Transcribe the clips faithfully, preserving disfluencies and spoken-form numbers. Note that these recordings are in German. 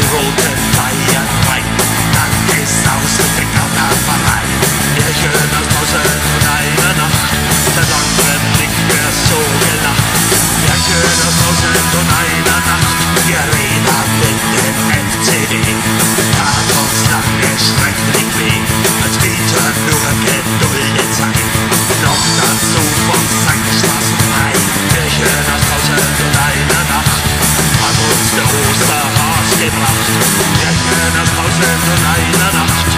roten Feiern rein. Dann ist aus mit der Kartoffelei. Märchen aus tausend und einer Nacht, seit langem nicht mehr so gelacht. Märchen aus tausend und einer Nacht, wir reden mit dem F C D. Tat uns lange schrecklich weh, als Mieter nur geduldet sein. Noch dazu vom Sankt Straßenfrei. Märchen aus tausend und einer Nacht, hat uns der Osterhas gebracht. Märchen aus tausend und einer Nacht.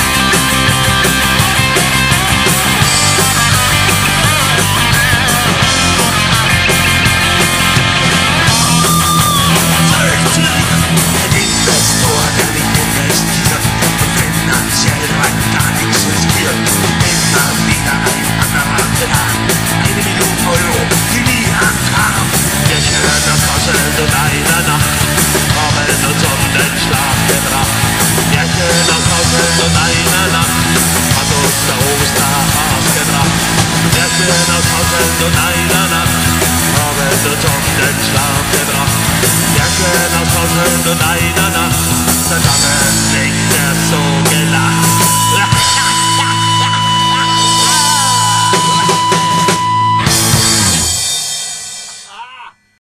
Investor, der nicht investiert und finanziell rein gar nichts riskiert. Immer wieder ein anderer Plan. Eine Million Euro, die nie ankam. Märchen aus tausend und einer Nacht haben uns um den Schlaf gebracht. Märchen aus tausend und einer Nacht hat uns der Osterhas gebracht. Märchen aus tausend und einer Nacht haben uns um den Schlaf gebracht. Märchen aus tausend und einer Nacht, seit lange nicht mehr so gelacht.